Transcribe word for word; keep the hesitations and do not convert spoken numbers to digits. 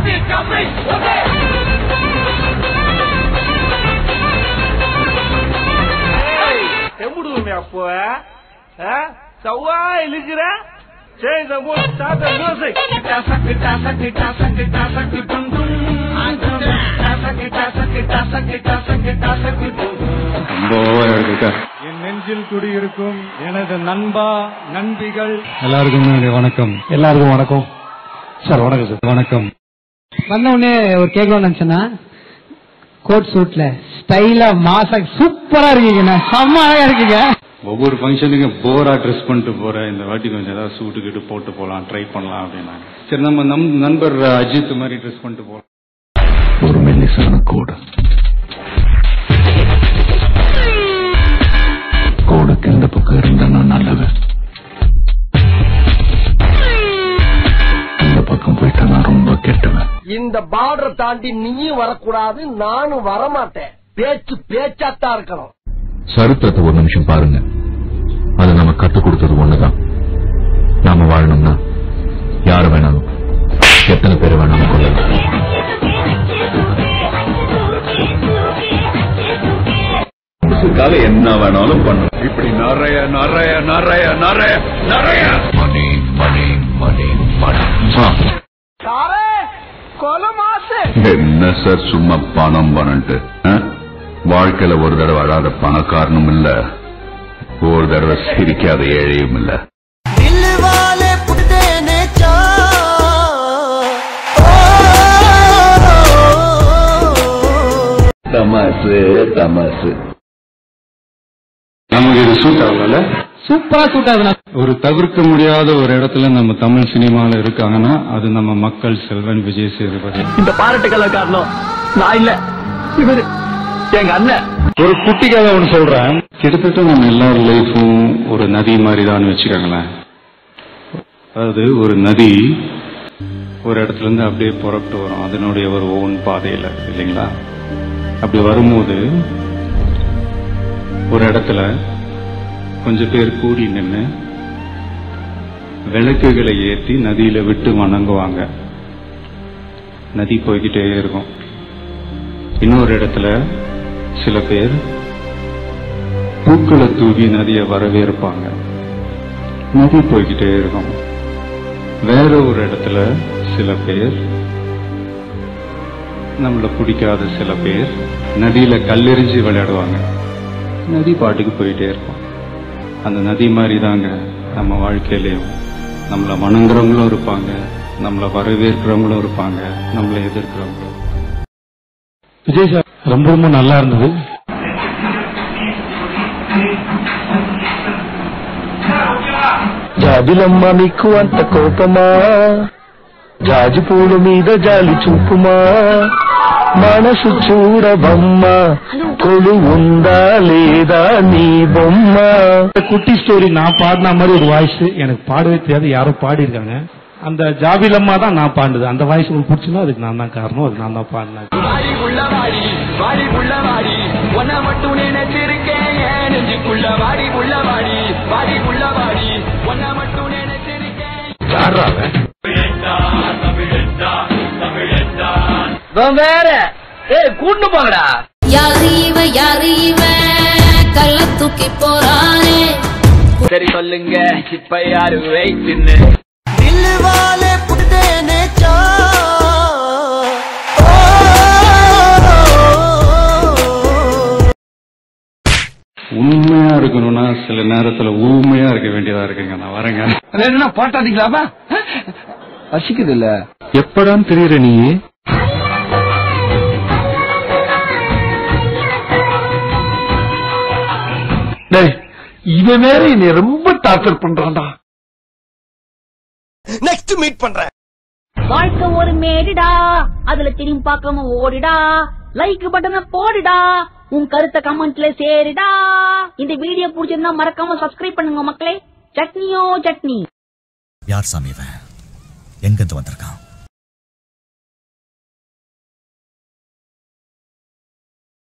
எம்புடுமே அப்போ சவ்வா இழுக்கிற Change the mood, start the music. என் நெஞ்சில் குடியிருக்கும் எனது நண்பா நண்பிகள் எல்லாருக்கும் வணக்கம். எல்லாருக்கும் வணக்கம் சார். வணக்கம் சார். வணக்கம். வந்த உடனே ஒரு கேட்கணும்னு நினைச்சேன்னா, கோட் சூட்ல ஸ்டைலா மாசா சூப்பரா இருக்கீங்க, செம்ம அழகா இருக்கீங்க. ஒவ்வொரு ஃபங்க்ஷனுக்கும் போரா ட்ரெஸ் பண்ணிட்டு போறேன், இந்த வாட்டி கொஞ்சம் ஏதாவது சூட்டு கிட்டு போட்டு போகலாம், ட்ரை பண்ணலாம் அப்படின்னாங்க. சரி, நம்ம நம் நண்பர் அஜித் மாதிரி ட்ரெஸ் பண்ணிட்டு போகலாம். ஒரு மெல்லிசான கோடு, கோடுக்கு இந்த பக்கம் இருந்தா நல்லவன், இந்த பக்கம் போயிட்டா நான் ரொம்ப கெட்டவன். இந்த பார்டர் தாண்டி நீயும் வரக்கூடாது, நானும் வரமாட்டேன். பேச்சு பேச்சாத்தான் இருக்கணும். சரித்திரத்தை ஒரு நிமிஷம் பாருங்க. அது நம்ம கத்துக் கொடுத்தது ஒண்ணுதான். நாம வாழணும்னா யாரு வேணாலும், எத்தனை பேர் வேணாலும் கொள்ளலாம். என்ன வேணாலும் பண்ணும். இப்படி நிறைய நிறைய நிறைய நிறைய நிறைய மணி மணி மணி மணி. என்ன சார் சும்மா பணம் பணன்ட்டு? வாழ்க்கையில ஒரு தடவை அழாத பணக்காரனும் இல்ல, ஒரு தடவை சிரிக்காத ஏழையும் இல்ல. தமாசு தமாசு. நமக்கு இது சூட் ஆகல, சூப்பரா சூட் ஆகுது. ஒரு தவிர்க்க முடியாத ஒரு இடத்துல நம்ம தமிழ் சினிமால இருக்காங்கன்னா அது நம்ம மக்கள் செல்வன் விஜய் சேதுபதி. இந்த பாராட்டுக்கள் காரணம் நான் இல்ல, இவரு எங்க அண்ணன். ஒரு குட்டிக்காக ஒன்று சொல்றேன். கிட்டத்தட்ட நம்ம எல்லாரும் லைஃபும் ஒரு நதி மாதிரி தான் வச்சுக்கோங்களேன். அதாவது ஒரு நதி ஒரு இடத்துல இருந்து அப்படியே புறப்பட்டு வரும், அதனுடைய ஒரு ஓன் பாதையில, இல்லைங்களா? அப்படி வரும்போது ஒரு இடத்துல கொஞ்சம் பேர் கூடி நின்று விளக்குகளை ஏற்றி நதியில விட்டு வணங்குவாங்க. நதி போய்கிட்டே இருக்கும். இன்னொரு இடத்துல சில பேர் பூக்களை தூவி நதியை வரவேற்பாங்க. நதி போய்கிட்டே இருக்கும். வேற ஒரு இடத்துல சில பேர், நம்மள பிடிக்காத சில பேர் நதியில கல்லெறிஞ்சு விளையாடுவாங்க. நதி பாட்டுக்கு போயிட்டே இருக்கும். அந்த நதி மாதிரி தாங்க நம்ம வாழ்க்கையிலையும் நம்மளை வணங்குறவங்களும் இருப்பாங்க, நம்மளை வரவேற்கிறவங்களும் இருப்பாங்க, நம்மளை எதிர்க்கிறவங்களும். விஜய் சார் ரொம்ப ரொம்ப நல்லா இருந்தது. జాబిలమ్మ నీకు అంత కోపమా, జాజి పూల మీద జాలి చూపుమా, మనసు చూడబమ్మ కొలు ఉందా లేదా నీ బొమ్మ. குட்டி ஸ்டோரி நான் பாடின மாதிரி ஒரு வாய்ஸ் எனக்கு பாடவே தெரியாது, யாரோ பாடி இருக்காங்க. அந்த ஜாபிலம்மா தான் நான் பாடுது. அந்த வாய்ஸ் உங்களுக்கு பிடிச்சுன்னா அதுக்கு நான் தான் காரணம், அது நான் தான் பாடினேன். வேற கூட்டு போங்கடா. யாரு இவன் யாரு இவன் கள்ள தூக்கி போறானே. சரி சொல்லுங்க, இப்ப யாரு வெயிட்னு? உண்மையா இருக்கணும்னா சில நேரத்துல ஊமையா இருக்க வேண்டியதா இருக்குங்க. நான் வரேங்க. என்ன பாட்டாதீங்களாப்பா? ரசிக்குது இல்ல எப்படான்னு தெரியற நீ? இவன் வேற என்னை ரொம்ப டார்ச்சர் பண்றான்டா. நெக்ஸ்ட் மீட் பண்றேன். வாழ்க்கை ஒரு மேடிடா, அதுல திரும்பி பார்க்காம ஓடிடா. லைக் பட்டனை போடுடா, உன் கருத்தை கமெண்ட்ல சேருடா. இந்த வீடியோ பிடிச்சிருந்தா மறக்காம சப்ஸ்கிரைப் பண்ணுங்க மக்களே. சட்னியோ சட்னி. யார் சாமி இவன்? எங்கிருந்து வந்திருக்கான்?